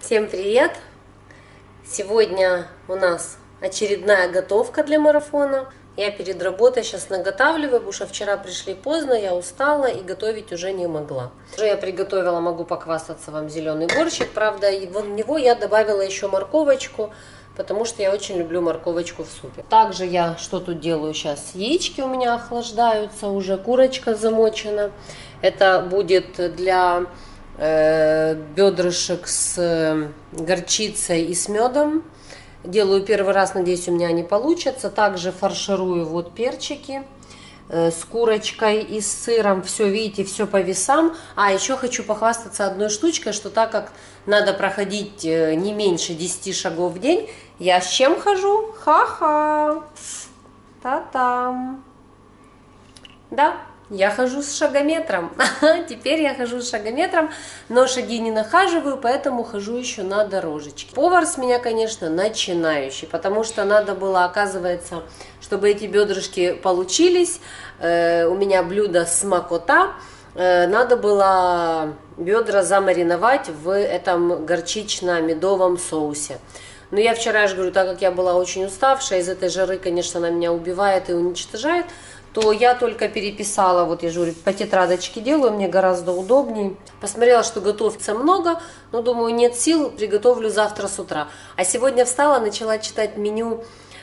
Всем привет! Сегодня у нас очередная готовка для марафона. Я перед работой сейчас наготавливаю, потому что вчера пришли поздно, я устала и готовить уже не могла. Уже я приготовила, могу похвастаться вам, зеленый борщик. Правда, в него я добавила еще морковочку, потому что я очень люблю морковочку в супе. Также я что тут делаю сейчас? Яички у меня охлаждаются, уже курочка замочена. Это будет для бедрышек с горчицей и с медом. Делаю первый раз, надеюсь, у меня они получатся. Также фарширую вот перчики с курочкой и с сыром. Все, видите, все по весам. А еще хочу похвастаться одной штучкой, что так как надо проходить не меньше 10 шагов в день, я с чем хожу? Ха-ха! Та-там! Да, я хожу с шагометром. Теперь я хожу с шагометром, но шаги не нахаживаю, поэтому хожу еще на дорожечке. Повар с меня, конечно, начинающий, потому что надо было, оказывается, чтобы эти бедрышки получились. У меня блюдо смакота. Надо было бедра замариновать в этом горчично-медовом соусе. Но я вчера, я же говорю, так как я была очень уставшая, из этой жары, конечно, она меня убивает и уничтожает, то я только переписала, вот я же говорю, по тетрадочке делаю, мне гораздо удобнее. Посмотрела, что готовится много, но думаю, нет сил, приготовлю завтра с утра. А сегодня встала, начала читать меню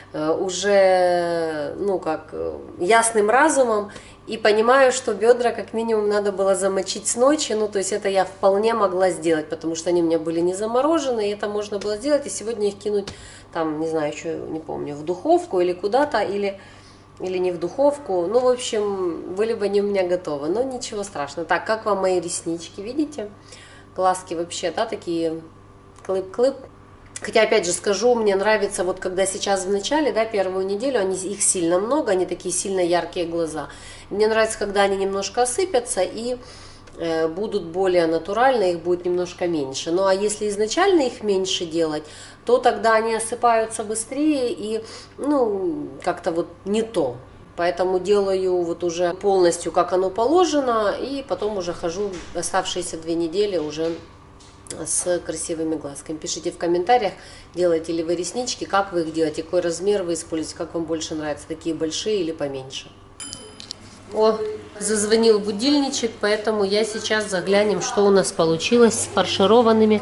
уже, ясным разумом, и понимаю, что бедра как минимум надо было замочить с ночи, то есть это я вполне могла сделать, потому что они у меня были не заморожены, и это можно было сделать, и сегодня их кинуть, там, не знаю, еще не помню, в духовку или куда-то, или не в духовку. В общем, были бы они у меня готовы, но ничего страшного. Так, как вам мои реснички, видите? Глазки вообще, да, такие клып-клып. Хотя, опять же, скажу, мне нравится, вот когда сейчас в начале, да, первую неделю, их сильно много, они такие сильно яркие глаза. Мне нравится, когда они немножко осыпятся и будут более натуральные, их будет немножко меньше. Ну, а если изначально их меньше делать, то тогда они осыпаются быстрее и, как-то вот не то. Поэтому делаю вот уже полностью, как оно положено, и потом уже хожу оставшиеся 2 недели уже с красивыми глазками. Пишите в комментариях, делаете ли вы реснички, как вы их делаете, какой размер вы используете, как вам больше нравится, такие большие или поменьше. О, зазвонил будильничек, поэтому я сейчас заглянем, что у нас получилось с фаршированными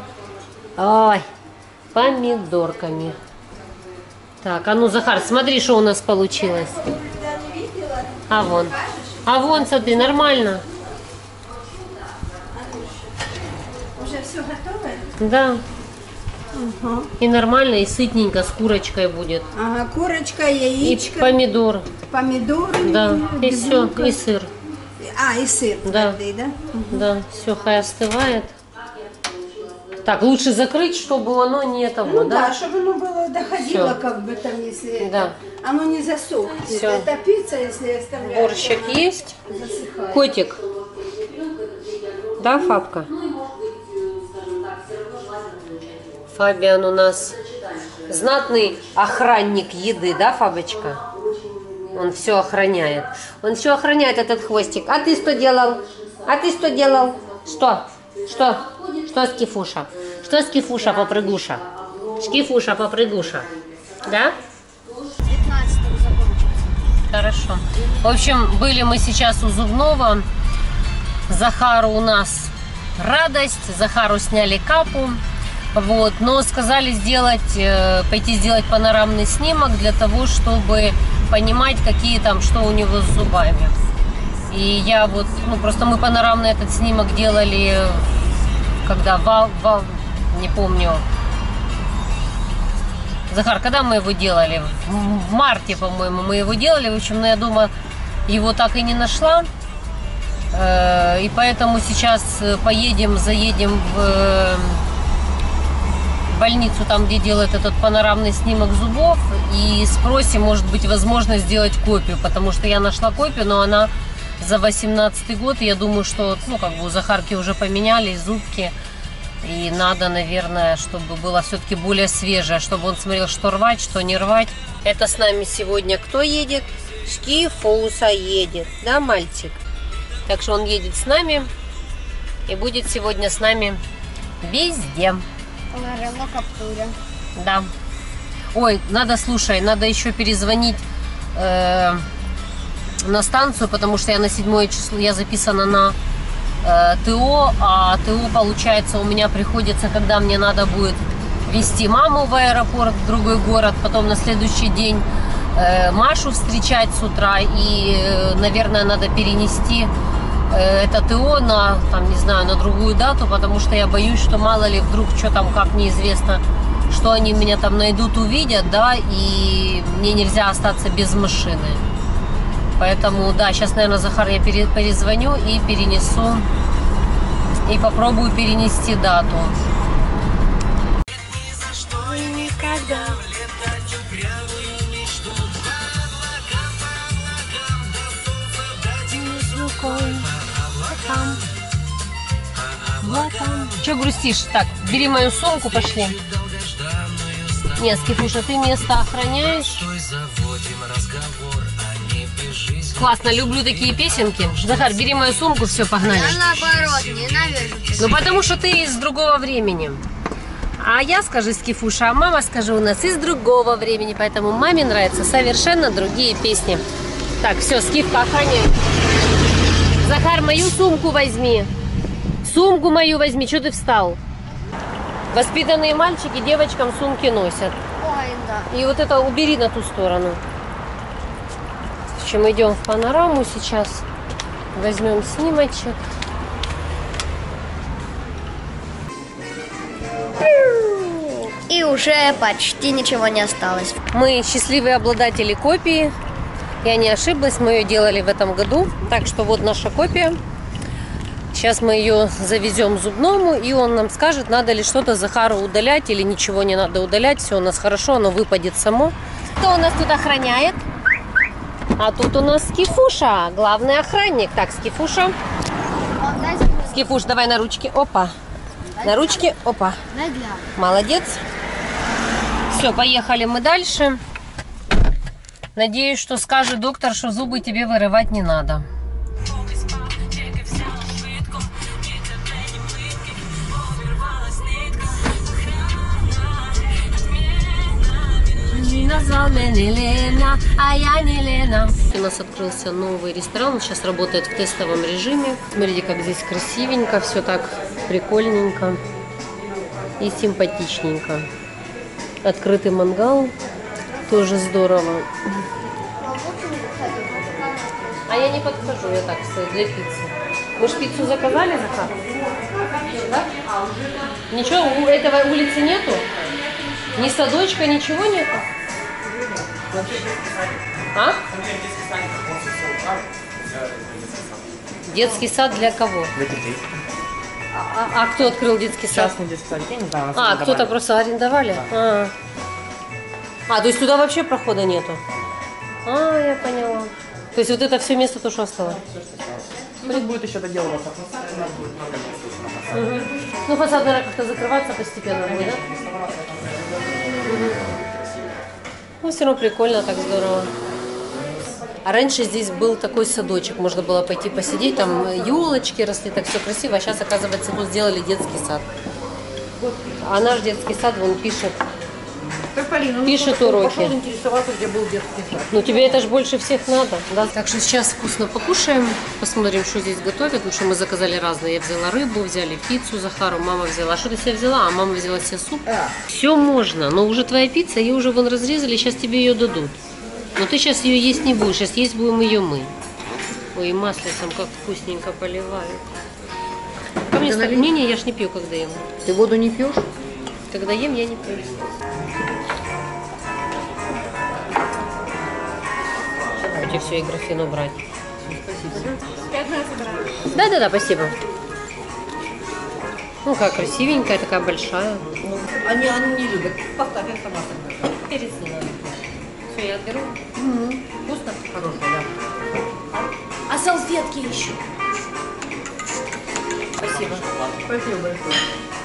помидорками. Так, а ну, Захар, смотри, что у нас получилось. А вон, смотри, нормально. Уже все готово? Да. Угу. И нормально, и сытненько с курочкой будет. Ага, курочка, яичко. И помидор. Помидоры. Да, и все, и сыр. И сыр. Да, твердый, да? Угу. Да, все, хай остывает. Так, лучше закрыть, чтобы оно не того, да? Чтобы оно было, доходило, всё. как бы там, если Да. оно не засохнет. Всё. Это пицца, если оставлять. Борщик есть. Засыхает. Котик. Да, Фабка? Фабиан у нас знатный охранник еды, да, Фабочка? Он все охраняет. Он все охраняет, этот хвостик. А ты что делал? Что? Что, Скифуша? Что, Скифуша, попрыгуша? Скифуша, попрыгуша. Да? 15-м закончится. Хорошо. В общем, были мы сейчас у зубного. Захару у нас радость. Захару сняли капу. Вот. Но сказали пойти сделать панорамный снимок для того, чтобы понимать, какие там, что у него с зубами. И я вот, просто мы панорамный этот снимок делали, когда не помню. Захар, когда мы его делали? В марте, по-моему, мы его делали. В общем, я дома его так и не нашла. И поэтому сейчас заедем в больницу, там, где делают этот панорамный снимок зубов, и спросим, может быть, возможно сделать копию, потому что я нашла копию, но она за 18-й год, и я думаю, что, у Захарки уже поменяли зубки, и надо, наверное, чтобы было все-таки более свежее, чтобы он смотрел, что рвать, что не рвать. Это с нами сегодня кто едет? Скифуса едет, да, мальчик? Так что он едет с нами и будет сегодня с нами везде. Ларело Каптуря. Да. Ой, надо, слушай, надо еще перезвонить на станцию, потому что я на 7 число, я записана на ТО, а ТО, получается, у меня приходится, когда мне надо будет везти маму в аэропорт в другой город, потом на следующий день Машу встречать с утра, и, наверное, надо перенести это ТО на, там, не знаю, на другую дату, потому что я боюсь, что мало ли вдруг что там, как неизвестно, что они меня там найдут, увидят, да, и мне нельзя остаться без машины. Поэтому, да, сейчас, наверное, Захар, я перезвоню и перенесу, и попробую перенести дату. Че грустишь? Так, бери мою сумку, пошли. Нет, Скифуша, ты место охраняешь. Классно, люблю такие песенки. Захар, бери мою сумку, все, погнали. Я наоборот, ненавижу. Ну, потому что ты из другого времени. А я, скажи, Скифуша, а мама, скажи, у нас из другого времени. Поэтому маме нравятся совершенно другие песни. Так, все, Скифка, охраняй. Захар, мою сумку возьми. Сумку мою возьми, что ты встал? Воспитанные мальчики девочкам сумки носят. Ой, да. И вот это убери на ту сторону. В общем, идем в панораму сейчас. Возьмем снимочек. И уже почти ничего не осталось. Мы счастливые обладатели копии. Я не ошиблась, мы ее делали в этом году. Так что вот наша копия. Сейчас мы ее завезем зубному, и он нам скажет, надо ли что-то Захару удалять или ничего не надо удалять. Все у нас хорошо, оно выпадет само. Кто у нас тут охраняет? А тут у нас Скифуша, главный охранник. Так, Скифуша. Скифуш, давай на ручки. Опа. На ручки. Опа. Молодец. Все, поехали мы дальше. Надеюсь, что скажет доктор, что зубы тебе вырывать не надо. Назвал меня Лена, а я не Лена. У нас открылся новый ресторан, он сейчас работает в тестовом режиме. Смотрите, как здесь красивенько, все так прикольненько и симпатичненько. Открытый мангал, тоже здорово. А я не подхожу, я так стою для пиццы. Мы же пиццу заказали, Захар? Да? Ничего, у этого улицы нету? Ни садочка, ничего нету? А? Детский сад для кого? Для детей. А кто открыл детский сад? Частный детский сад. Я не знаю, нас А, арендовали. кто-то просто арендовали? Да. То есть туда вообще прохода нету? Я поняла. То есть вот это все место то, что осталось? Ну, тут будет еще доделываться. У нас будет много. Ну, фасад, наверное, как-то закрываться постепенно будет, да? Ну, все равно прикольно, так здорово. А раньше здесь был такой садочек, можно было пойти посидеть, там елочки росли, так все красиво. А сейчас, оказывается, тут сделали детский сад. А наш детский сад, вон пишет. Так, Полина, Пишет уроки. Пошел интересоваться, где был детский сад. Ну, тебе это же больше всех надо, да? Так что сейчас вкусно покушаем, посмотрим, что здесь готовят, потому что мы заказали разные. Я взяла рыбу, взяли пиццу Захару, мама взяла. А что ты себе взяла? А мама взяла себе суп. Все можно, но уже твоя пицца, ее уже вон разрезали, сейчас тебе ее дадут. Но ты сейчас ее есть не будешь, сейчас есть будем ее мы. Ой, и маслицем как вкусненько поливают. Ко мне ставь мнение, я ж не пью, когда ем. Ты воду не пьешь? Когда ем, я не пью. Хотите все и графин убрать. Да, спасибо. Ну, как красивенькая, такая большая. Ну, они не любят. Поставь, я сама тогда. Перец не надо. Все, я отберу. Вкусно? Хорошая, да. А салфетки еще? Спасибо. Спасибо большое.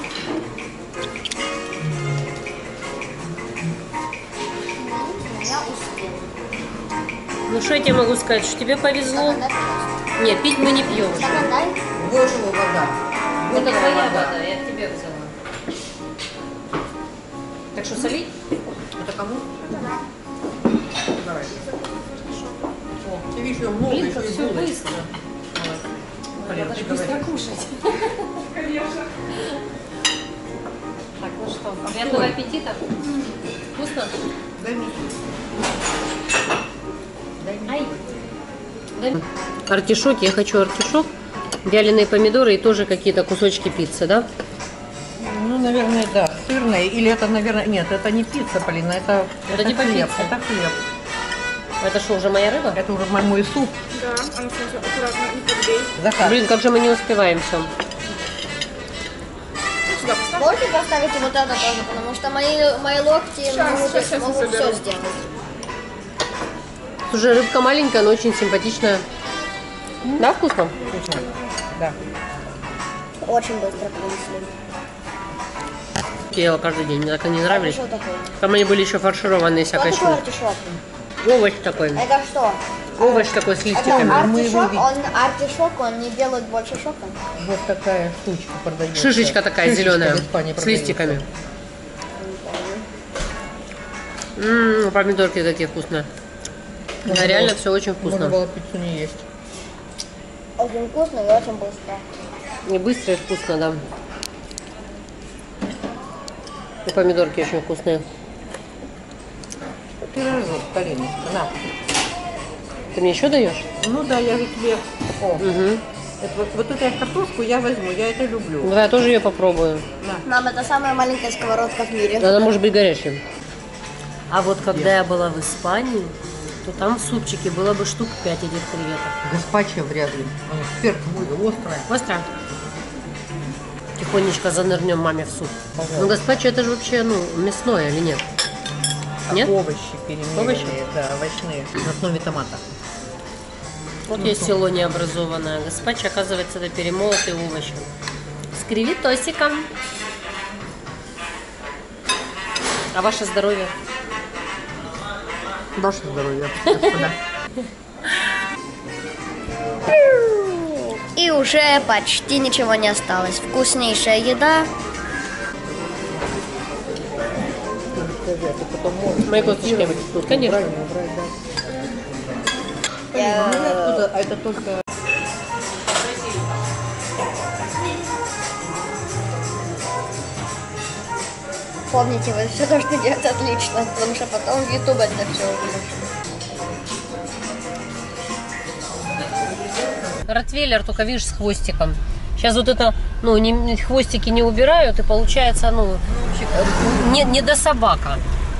Я успела. Ну, что я тебе могу сказать, что тебе повезло? Нет, пить мы не пьем. Стакан дай. Божья вода. Это твоя вода, я тебе взяла. Так что солить? Это кому? Давай. О, ты видишь, ее много, Блин, еще как и все булочки. быстро. Блин, Надо ты же быстро говоришь. кушать. Так, ну что, приятного аппетита. Вкусно? Дай мне. Ай. Артишок, я хочу артишок, вяленые помидоры и тоже какие-то кусочки пиццы, да? Ну, наверное, да, сырные. Или это, наверное, нет, это не пицца, Полина, это типа хлеб. пицца. Это хлеб. Это что, уже моя рыба? Это уже мой суп. Да, она сразу аккуратно не подбей. Захар. Блин, как же мы не успеваем все. Сюда поставь. Можете поставить и вот это тоже, потому что мои локти Сейчас я могут соберу. все сделать. Уже рыбка маленькая, но очень симпатичная. Да, вкусно? Вкусно. Да. Очень быстро принесли. Я ела каждый день, мне так они нравились. Что такое? Там они были еще фаршированные Что всякой такое штукой. артишок? Овощ такой. Это что? Овощ такой с Это листиками. артишок, он не делает больше шока. Вот такая штучка продается. Шишечка такая зеленая, в Испании с продается. листиками. Помидорки такие вкусные. Да, реально все очень Можно вкусно. было пиццу не есть. Очень вкусно и очень быстро. И быстро, и вкусно, да. И помидорки очень вкусные. Пирожок, Полиночка, на. Ты мне еще даешь? Ну да, я же тебе... О, Угу. это, вот эту картошку я возьму, я это люблю. Давай я тоже ее попробую. Мам, это самая маленькая сковородка в мире. Она может быть горячей. А вот когда я была в Испании, то там в супчике было бы штук 5 этих креветок. Гаспачо вряд ли. Он перк острая. Быстро. Тихонечко занырнем маме в суп. Пожалуйста. Ну, гаспачо это же вообще, ну, мясное или нет? Нет? Овощи перемеленные, Овощи? да, овощные, на основе томата. Вот есть село необразованное. Гаспачо, оказывается, это перемолотые овощи. С креветосиком. А ваше здоровье? Ваше здоровье, господа. И уже почти ничего не осталось. Вкуснейшая еда. Мои косточки. Конечно. Правильно, убрать, да. Ну, оттуда, а это только... Помните, вы все должны делать отлично, потому что потом в YouTube это все увидите. Ротвейлер, только видишь, с хвостиком. Сейчас вот это, ну, хвостики не убирают, и получается, ну, не до собака.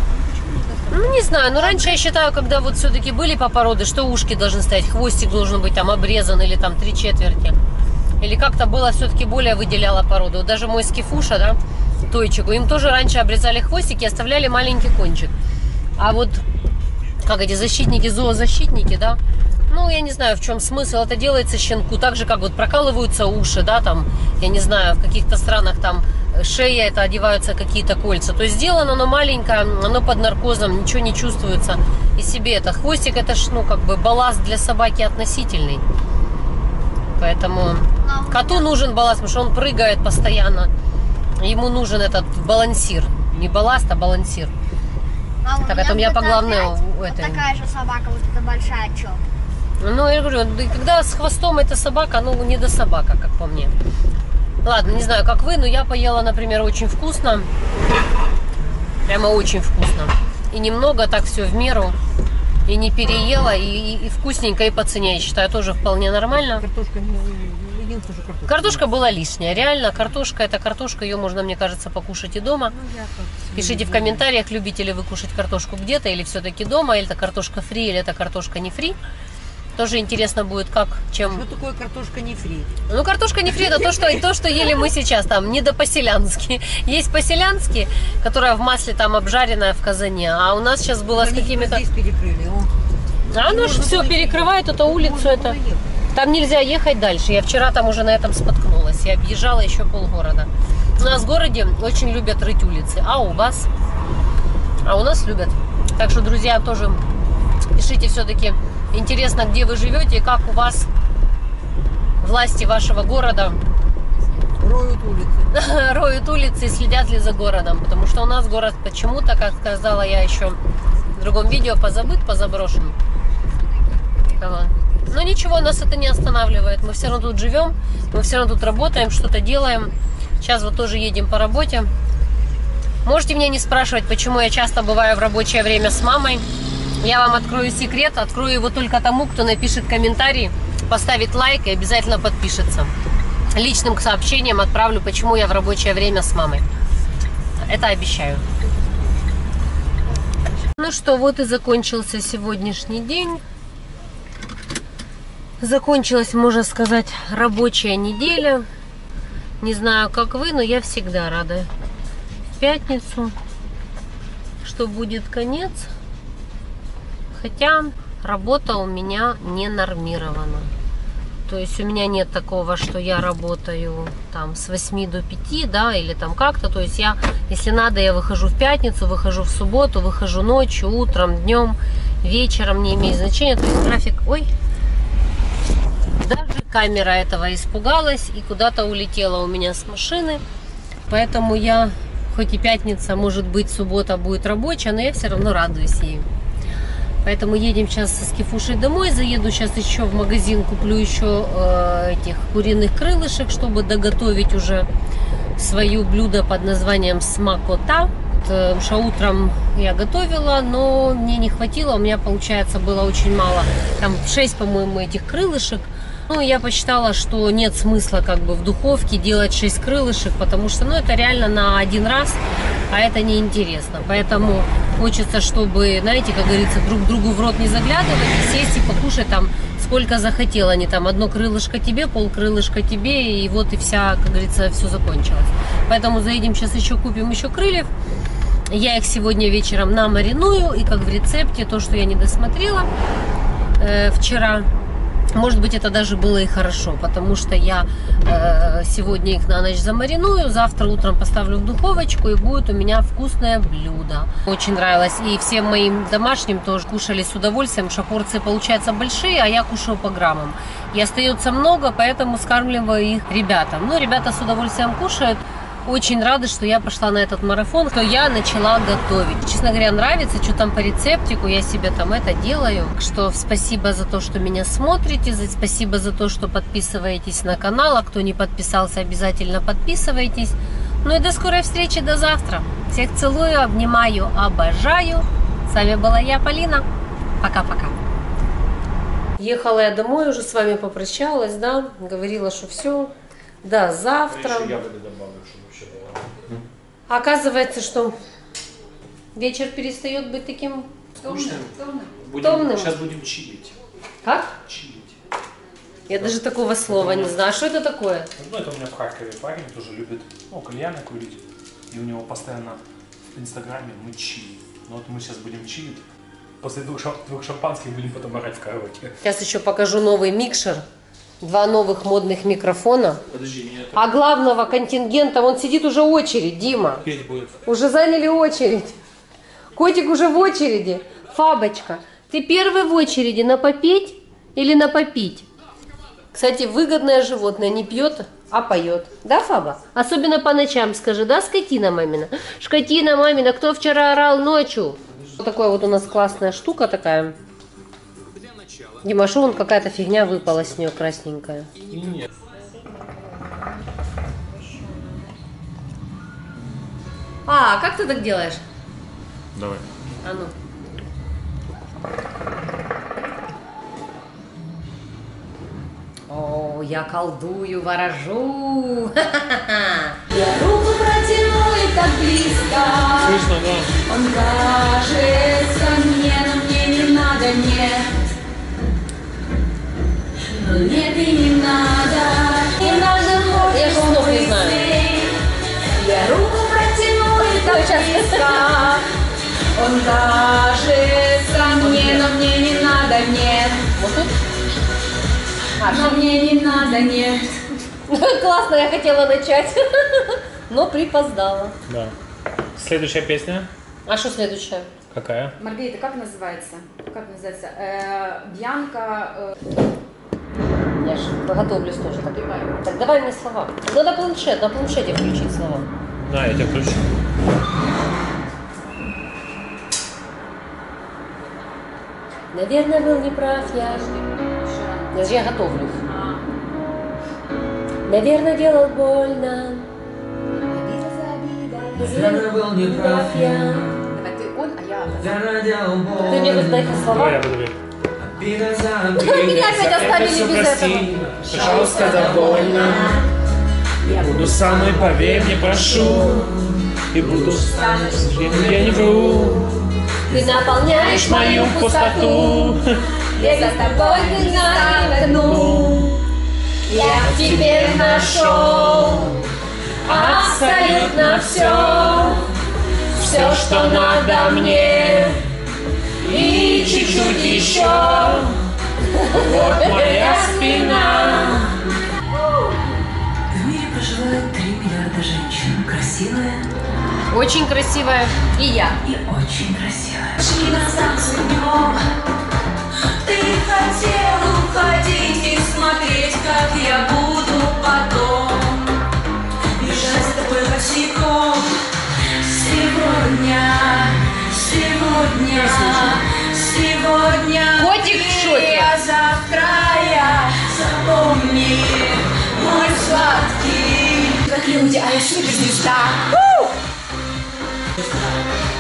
Ну, не знаю, но раньше я считаю, когда вот все-таки были по породе, что ушки должны стоять, хвостик должен быть там обрезан или там 3/4. Или как-то было все-таки более выделяла породу. Вот даже мой скифуша, да, тойчику, им тоже раньше обрезали хвостики и оставляли маленький кончик. А вот, как эти защитники, зоозащитники, да, ну, я не знаю, в чем смысл. Это делается щенку. Так же, как вот прокалываются уши, да, там, я не знаю, в каких-то странах там шея, это одеваются какие-то кольца. То есть сделано оно маленькое, оно под наркозом, ничего не чувствуется. И себе это хвостик, это ж, ну, как бы балласт для собаки относительный. Поэтому коту нужен балласт, потому что он прыгает постоянно. Ему нужен этот балансир. Не балласт, а балансир. Мама, Так, у это у меня вот по главной опять у этой. Вот такая же собака, вот эта большая, чё? Ну, я говорю, когда с хвостом эта собака, ну, не до собака, как по мне. Ладно, не знаю, как вы, но я поела, например, очень вкусно. Прямо очень вкусно. И немного, так все в меру. И не переела, и вкусненько, и по цене, я считаю, тоже вполне нормально. Картошка, единственное, что картошка. Картошка была лишняя. Реально, картошка, это картошка, ее можно, мне кажется, покушать и дома. Пишите в комментариях, любите ли вы кушать картошку где-то, или все-таки дома, или это картошка фри, или это картошка не фри. Тоже интересно будет, как, чем... Что такое картошка не фри? Ну, картошка не фри, это то, что ели мы сейчас, там, не по-селянски. Есть по-селянски, которая в масле там обжаренная в казане, а у нас сейчас было с какими-то... Здесь перекрыли. А оно же все перекрывает эту улицу, это... Там нельзя ехать дальше. Я вчера там уже на этом споткнулась. Я объезжала еще полгорода. У нас в городе очень любят рыть улицы. А у вас? А у нас любят. Так что, друзья, тоже пишите все-таки. Интересно, где вы живете и как у вас власти вашего города Роют улицы. роют улицы и следят ли за городом. Потому что у нас город почему-то, как сказала я еще в другом видео, позабыт, позаброшен. Вот. Но ничего, нас это не останавливает. Мы все равно тут живем, мы все равно тут работаем, что-то делаем. Сейчас вот тоже едем по работе. Можете меня не спрашивать, почему я часто бываю в рабочее время с мамой. Я вам открою секрет, открою его только тому, кто напишет комментарий, поставит лайк и обязательно подпишется. Личным сообщением отправлю, почему я в рабочее время с мамой. Это обещаю. Ну что, вот и закончился сегодняшний день. Закончилась, можно сказать, рабочая неделя. Не знаю, как вы, но я всегда рада в пятницу, что будет конец. Хотя работа у меня не нормирована. То есть у меня нет такого, что я работаю там с 8 до 5, да, или там как-то. То есть я, если надо, я выхожу в пятницу, выхожу в субботу, выхожу ночью, утром, днем, вечером, не имеет значения. То есть график, ой, даже камера этого испугалась и куда-то улетела у меня с машины. Поэтому я, хоть и пятница, может быть, суббота будет рабочая, но я все равно радуюсь ей. Поэтому едем сейчас с Кифушей домой. Заеду сейчас еще в магазин, куплю еще этих куриных крылышек, чтобы доготовить уже свое блюдо под названием смакота. Потому что утром я готовила, но мне не хватило. У меня, получается, было очень мало. Там 6, по-моему, этих крылышек. Ну, я посчитала, что нет смысла как бы в духовке делать 6 крылышек, потому что, ну, это реально на один раз, а это неинтересно. Поэтому хочется, чтобы, знаете, как говорится, друг другу в рот не заглядывать и сесть и покушать там сколько захотела. Не там одно крылышко тебе, полкрылышка тебе, и вот и вся, как говорится, все закончилось. Поэтому заедем сейчас еще, купим еще крыльев. Я их сегодня вечером намариную, и как в рецепте, то, что я не досмотрела вчера. Может быть, это даже было и хорошо, потому что я сегодня их на ночь замариную, завтра утром поставлю в духовочку, и будет у меня вкусное блюдо. Очень нравилось, и всем моим домашним тоже кушали с удовольствием, потому что порции получаются большие, а я кушаю по граммам. И остается много, поэтому скармливаю их ребятам. Ну, ребята с удовольствием кушают. Очень рада, что я пошла на этот марафон, что я начала готовить. Честно говоря, нравится, что там по рецептику, я себе там это делаю. Что спасибо за то, что меня смотрите, спасибо за то, что подписываетесь на канал, а кто не подписался, обязательно подписывайтесь. Ну и до скорой встречи, до завтра. Всех целую, обнимаю, обожаю. С вами была я, Полина. Пока-пока. Ехала я домой, уже с вами попрощалась, да, говорила, что все, да, завтра. Оказывается, что вечер перестает быть таким томным. Сейчас будем чилить. Как? Чилить. Я даже такого слова не знаю. Что это такое? Ну, это у меня в Харькове парень тоже любит, кальяны курить. И у него постоянно в Инстаграме мы чилим. Ну вот мы сейчас будем чилить. После двух шампанских будем потом орать в караоке. Сейчас еще покажу новый микшер. 2 новых модных микрофона. Подожди, нет. А главного контингента, вон сидит уже очередь, Дима. Петь будет. Уже заняли очередь. Котик уже в очереди. Фабочка, ты первый в очереди на попеть или на попить? Кстати, выгодное животное, не пьет, а поет. Да, Фаба? Особенно по ночам, скажи, да, скотина мамина? Скотина мамина, кто вчера орал ночью? Вот такая вот у нас классная штука такая. Димашу, вон какая-то фигня выпала с нее красненькая. Нет. А, как ты так делаешь? Давай. А ну. О, я колдую, ворожу. Я руку протяну и так близко. Слышно, да? Он кажется мне, но мне не надо, нет. Нет и не надо, я слов не знаю. Я руку протяну и так близко. Он кажется мне, но мне не надо, нет. Вот тут? Но мне не надо, нет. Классно, я хотела начать, но припоздала. Да. Следующая песня. А что следующая? Какая? Маргарита, как называется? Бьянка... Я же готовлюсь тоже. Так давай мне слова. Надо планшет, на планшете включить слова. Да, я тебя включу. Наверное, был неправ я. Я готовлюсь. Наверное, делал больно. Наверное, был неправ я. Давай ты он, а я. Наверное, делал больно. Ты мне вот дай слова. Давай я буду. Обида за Меня опять оставили без этого. Пожалуйста, довольно. Я буду самой, поверь мне, прошу. И буду я не вру. Ты наполняешь Мою пустоту. Я за тобой ты наверну. Я теперь нашел абсолютно все. Все, что надо мне. И чуть-чуть еще. Вот моя спина. В мире проживает 3 миллиарда женщин. Красивая Очень красивая. И я. и очень красивая. Шли на станцию днем. Ты хотел уходить и смотреть, как я буду потом бежать за тобой босиком. Сегодня, Котик в шоке. а завтра я, запомни, мой сладкий. Как люди, а я суперзвезда.